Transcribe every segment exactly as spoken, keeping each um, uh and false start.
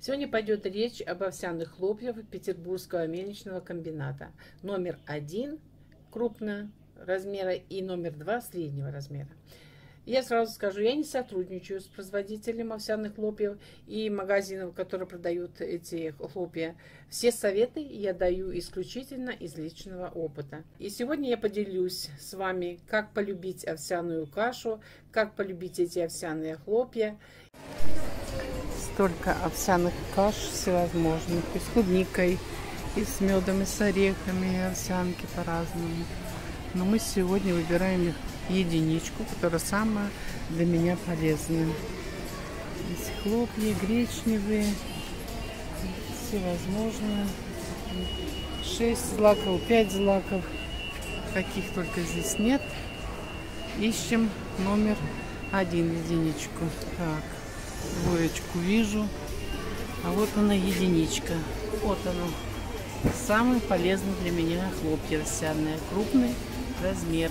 Сегодня пойдет речь об овсяных хлопьях Петербургского мельничного комбината. Номер один крупного размера и номер два среднего размера. Я сразу скажу, я не сотрудничаю с производителем овсяных хлопьев и магазинов, которые продают эти хлопья. Все советы я даю исключительно из личного опыта. И сегодня я поделюсь с вами, как полюбить овсяную кашу, как полюбить эти овсяные хлопья. Столько овсяных каш всевозможных, и с клубникой, и с медом, и с орехами, и овсянки по-разному. Но мы сегодня выбираем единичку, которая самая для меня полезная. Здесь хлопья гречневые, всевозможные. шесть злаков, пять злаков, каких только здесь нет. Ищем номер один единичку. Так, двоечку вижу, а вот она единичка. Вот она. Самый полезный для меня хлопья овсяные, крупный размер.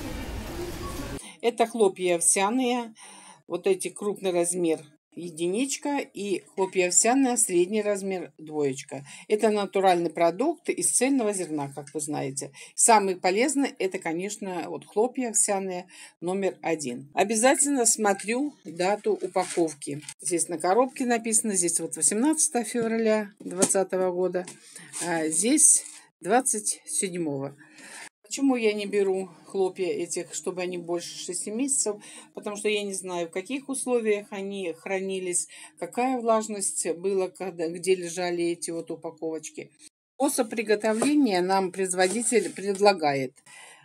Это хлопья овсяные, вот эти крупный размер единичка и хлопья овсяные средний размер двоечка. Это натуральный продукт из цельного зерна, как вы знаете. Самый полезный это, конечно, вот хлопья овсяные номер один. Обязательно смотрю дату упаковки. Здесь на коробке написано, здесь вот восемнадцатое февраля двадцатого года, а здесь двадцать седьмого. Почему я не беру хлопья этих, чтобы они больше шести месяцев? Потому что я не знаю, в каких условиях они хранились, какая влажность была, когда, где лежали эти вот упаковочки. Способ приготовления нам производитель предлагает,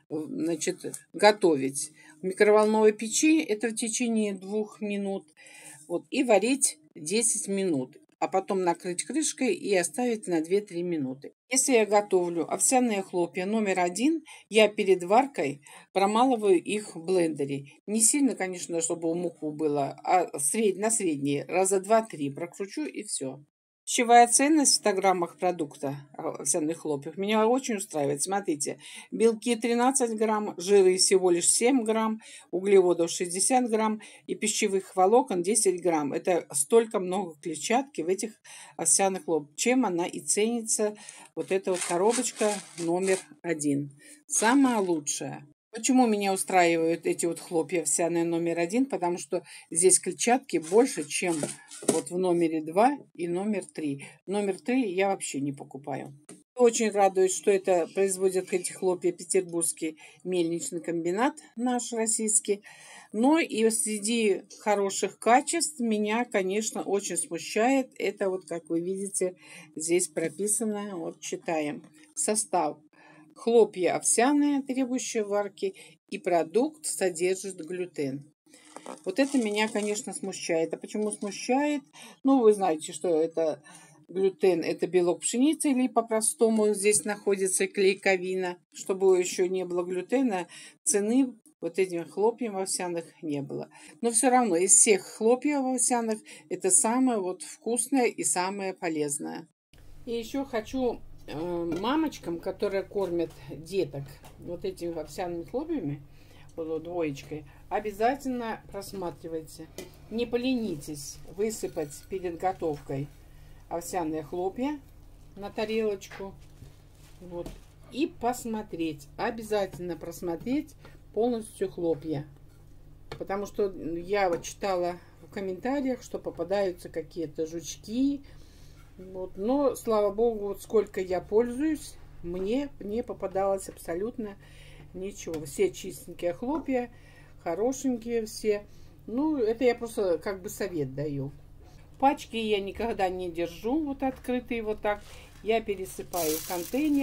значит, готовить в микроволновой печи, это в течение двух минут, вот, и варить десять минут. А потом накрыть крышкой и оставить на две-три минуты. Если я готовлю овсяные хлопья номер один, я перед варкой промалываю их в блендере. Не сильно, конечно, чтобы муку было, а сред... на средние, раза два-три прокручу и все. Пищевая ценность в ста граммах продукта овсяных хлопьев меня очень устраивает. Смотрите, белки тринадцать грамм, жиры всего лишь семь грамм, углеводов шестьдесят грамм и пищевых волокон десять грамм. Это столько много клетчатки в этих овсяных хлопьях, чем она и ценится. Вот эта вот коробочка номер один. Самая лучшая. Почему меня устраивают эти вот хлопья овсяные номер один? Потому что здесь клетчатки больше, чем вот в номере два и номер три. Номер три я вообще не покупаю. Очень радует, что это производят эти хлопья Петербургский мельничный комбинат наш российский. Но и среди хороших качеств меня, конечно, очень смущает. Это вот, как вы видите, здесь прописано, вот читаем, состав. Хлопья овсяные, требующие варки, и продукт содержит глютен. Вот это меня, конечно, смущает. А почему смущает? Ну, вы знаете, что это глютен, это белок пшеницы, или по-простому здесь находится клейковина. Чтобы еще не было глютена, цены вот этим хлопьям овсяных не было. Но все равно из всех хлопьев овсяных это самое вот вкусное и самое полезное. И еще хочу мамочкам, которые кормят деток вот этими овсяными хлопьями, вот двоечкой, обязательно просматривайте. Не поленитесь высыпать перед готовкой овсяные хлопья на тарелочку, вот, и посмотреть. Обязательно просмотреть полностью хлопья. Потому что я вот читала в комментариях, что попадаются какие-то жучки. Вот. Но, слава богу, вот сколько я пользуюсь, мне не попадалось абсолютно ничего. Все чистенькие хлопья, хорошенькие все. Ну, это я просто как бы совет даю. Пачки я никогда не держу вот открытые вот так. Я пересыпаю в контейнер.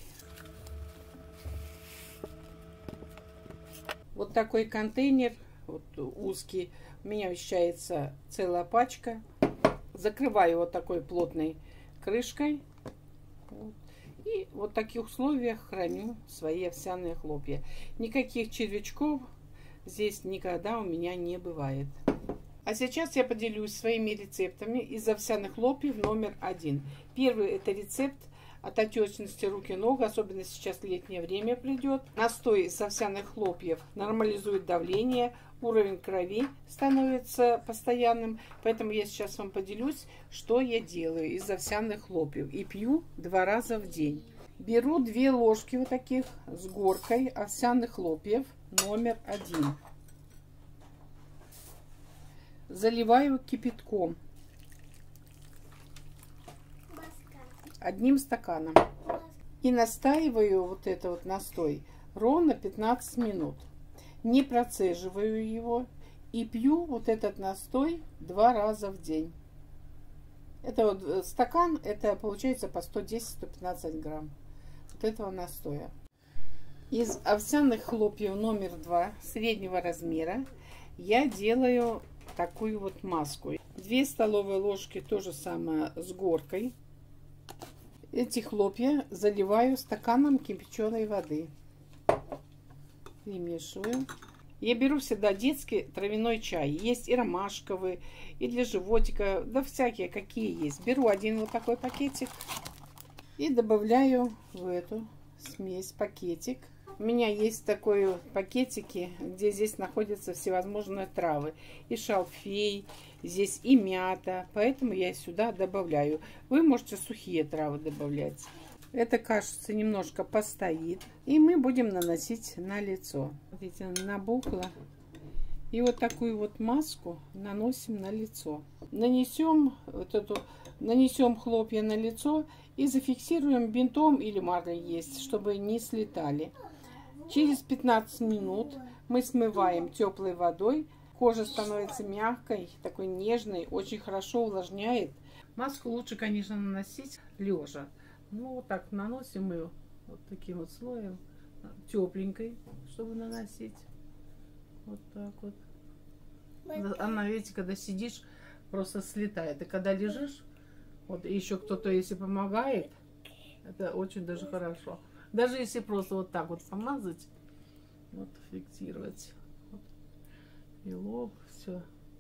Вот такой контейнер, вот узкий, у меня вмещается целая пачка. Закрываю вот такой плотной крышкой. И вот в таких условиях храню свои овсяные хлопья. Никаких червячков здесь никогда у меня не бывает. А сейчас я поделюсь своими рецептами из овсяных хлопьев номер один. Первый это рецепт от отечности рук и ног, особенно сейчас летнее время придет. Настой из овсяных хлопьев нормализует давление, уровень крови становится постоянным. Поэтому я сейчас вам поделюсь, что я делаю из овсяных хлопьев. И пью два раза в день. Беру две ложки вот таких с горкой овсяных хлопьев номер один. Заливаю кипятком. Одним стаканом. И настаиваю вот это вот настой ровно пятнадцать минут. Не процеживаю его. И пью вот этот настой два раза в день. Это вот стакан, это получается по сто десять — сто пятнадцать грамм вот этого настоя. Из овсяных хлопьев номер два среднего размера я делаю такую вот маску. Две столовые ложки то же самое с горкой. Эти хлопья заливаю стаканом кипяченой воды. Перемешиваю. Я беру всегда детский травяной чай. Есть и ромашковый, и для животика, да всякие, какие есть. Беру один вот такой пакетик и добавляю в эту смесь пакетик. У меня есть такие пакетики, где здесь находятся всевозможные травы. И шалфей, здесь и мята. Поэтому я сюда добавляю. Вы можете сухие травы добавлять. Это, кажется, немножко постоит. И мы будем наносить на лицо. Видите, набухло. И вот такую вот маску наносим на лицо. Нанесем вот эту, нанесем хлопья на лицо и зафиксируем бинтом или марлей есть, чтобы не слетали. Через пятнадцать минут мы смываем теплой водой. Кожа становится мягкой, такой нежной, очень хорошо увлажняет. Маску лучше, конечно, наносить лежа. Ну, вот так наносим ее вот таким вот слоем, тепленькой, чтобы наносить. Вот так вот. Она, видите, когда сидишь, просто слетает. И когда лежишь, вот еще кто-то, если помогает, это очень даже хорошо. Даже если просто вот так вот помазать, вот фиксировать. Вот. И лоб, все.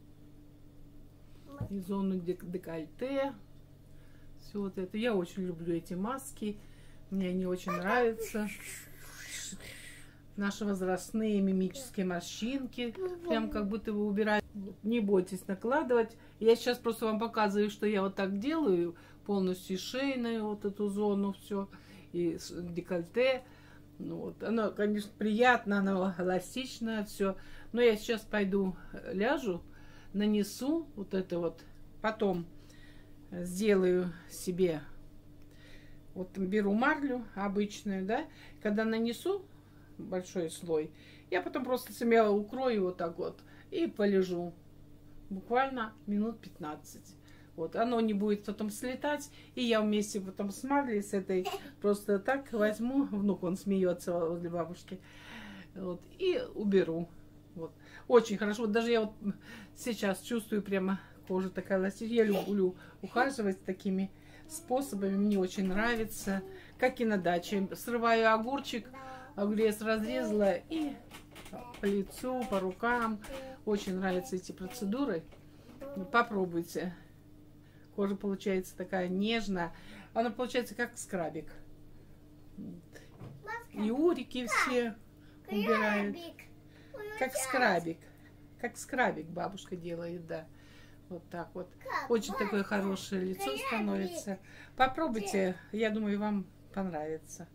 И зону декольте. Все вот это. Я очень люблю эти маски. Мне они очень нравятся. Наши возрастные мимические морщинки. Прям как будто вы убираете. Не бойтесь накладывать. Я сейчас просто вам показываю, что я вот так делаю. Полностью шейную вот эту зону все. И декольте. Ну, вот. Оно, конечно, приятно, оно эластичное все. Но я сейчас пойду ляжу, нанесу вот это вот. Потом сделаю себе, вот беру марлю обычную, да, когда нанесу большой слой, я потом просто себя укрою вот так вот и полежу буквально минут пятнадцать. Вот, оно не будет потом слетать, и я вместе потом с марлей, с этой, просто так возьму, внук, он смеется возле бабушки, вот, и уберу. Вот. Очень хорошо. Вот даже я вот сейчас чувствую прямо кожа такая эластичная. Я люблю ухаживать такими способами. Мне очень нравится. Как и на даче. Срываю огурчик, огурец разрезала и по лицу, по рукам. Очень нравятся эти процедуры. Попробуйте. Кожа получается такая нежная. Она получается как скрабик. И урики все убирают. Как скрабик. Как скрабик бабушка делает, да. Вот так вот. Очень такое хорошее лицо становится. Попробуйте, я думаю, вам понравится.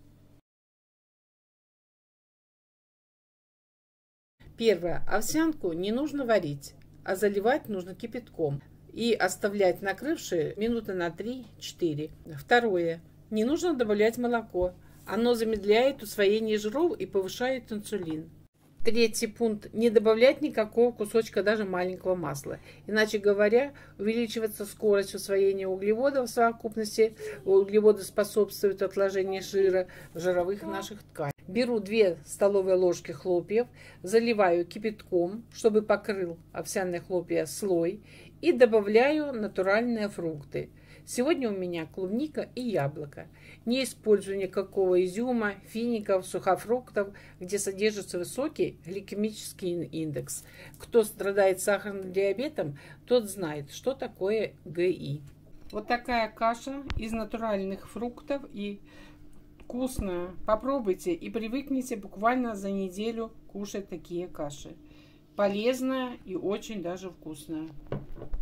Первое. Овсянку не нужно варить, а заливать нужно кипятком. И оставлять накрывшие минуты на три-четыре. Второе. Не нужно добавлять молоко. Оно замедляет усвоение жиров и повышает инсулин. Третий пункт. Не добавлять никакого кусочка даже маленького масла. Иначе говоря, увеличивается скорость усвоения углеводов в совокупности. Углеводы способствуют отложению жира в жировых наших тканях. Беру две столовые ложки хлопьев, заливаю кипятком, чтобы покрыл овсяные хлопья слой, и добавляю натуральные фрукты. Сегодня у меня клубника и яблоко. Не использую никакого изюма, фиников, сухофруктов, где содержится высокий гликемический индекс. Кто страдает сахарным диабетом, тот знает, что такое ГИ. Вот такая каша из натуральных фруктов и вкусная. Попробуйте и привыкните буквально за неделю кушать такие каши. Полезная и очень даже вкусная.